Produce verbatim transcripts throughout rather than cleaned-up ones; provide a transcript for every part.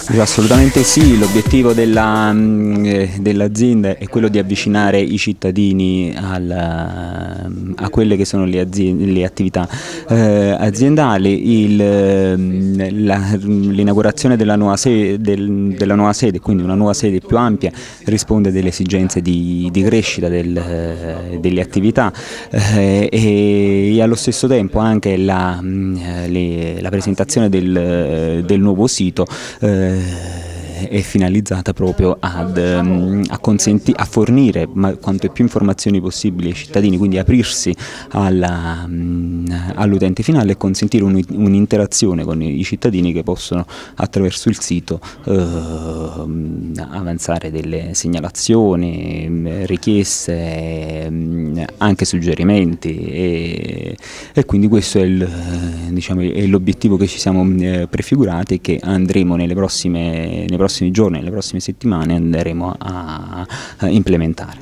Assolutamente sì, l'obiettivo della, dell'azienda è quello di avvicinare i cittadini al, a quelle che sono le, le attività eh, aziendali. L'inaugurazione della, del, della nuova sede, quindi una nuova sede più ampia, risponde delle esigenze di, di crescita del, delle attività eh, e, e allo stesso tempo anche la, le, la presentazione del, del nuovo sito eh, è finalizzata proprio ad, a, consenti, a fornire quante più informazioni possibili ai cittadini, quindi aprirsi all'utente finale e consentire un'interazione con i cittadini che possono attraverso il sito eh, avanzare delle segnalazioni, richieste, anche suggerimenti e, e quindi questo è il, diciamo, è l'obiettivo che ci siamo prefigurati e che andremo nelle prossime, nei prossimi giorni, nelle prossime settimane andremo a, a implementare.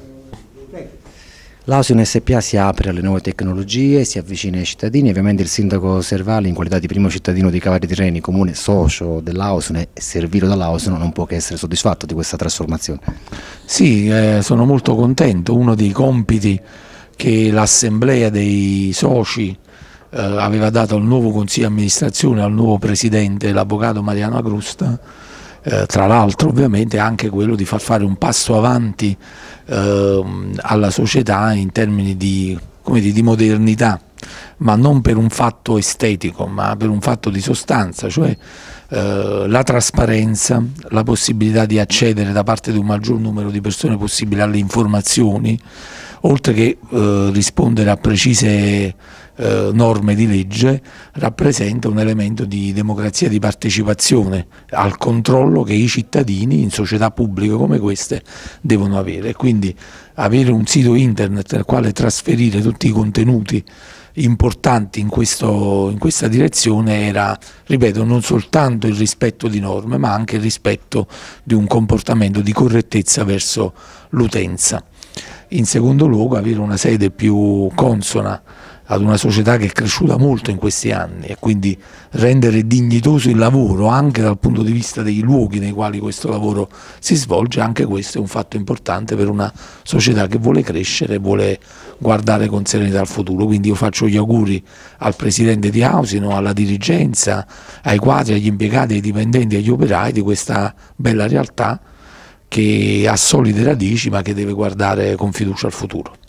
L'Ausion S P A si apre alle nuove tecnologie, si avvicina ai cittadini. Ovviamente il sindaco Servalli, in qualità di primo cittadino di Cavari Tirreni, comune socio dell'Ausion e servito dall'Ausion, non può che essere soddisfatto di questa trasformazione. Sì, eh, sono molto contento. Uno dei compiti che l'assemblea dei soci eh, aveva dato al nuovo consiglio di amministrazione, al nuovo presidente, l'avvocato Mariano Agrusta, Eh, tra l'altro ovviamente anche quello di far fare un passo avanti eh, alla società in termini di, come dire, di modernità, ma non per un fatto estetico, ma per un fatto di sostanza, cioè eh, la trasparenza, la possibilità di accedere da parte di un maggior numero di persone possibile alle informazioni, oltre che eh, rispondere a precise eh, norme di legge, rappresenta un elemento di democrazia, di partecipazione al controllo che i cittadini in società pubbliche come queste devono avere. Quindi avere un sito internet nel quale trasferire tutti i contenuti importanti in, questo, in questa direzione era, ripeto, non soltanto il rispetto di norme, ma anche il rispetto di un comportamento di correttezza verso l'utenza. In secondo luogo, avere una sede più consona ad una società che è cresciuta molto in questi anni e quindi rendere dignitoso il lavoro anche dal punto di vista dei luoghi nei quali questo lavoro si svolge, anche questo è un fatto importante per una società che vuole crescere e vuole guardare con serenità al futuro. Quindi io faccio gli auguri al presidente di Ausino, alla dirigenza, ai quadri, agli impiegati, ai dipendenti, agli operai di questa bella realtà che ha solide radici ma che deve guardare con fiducia al futuro.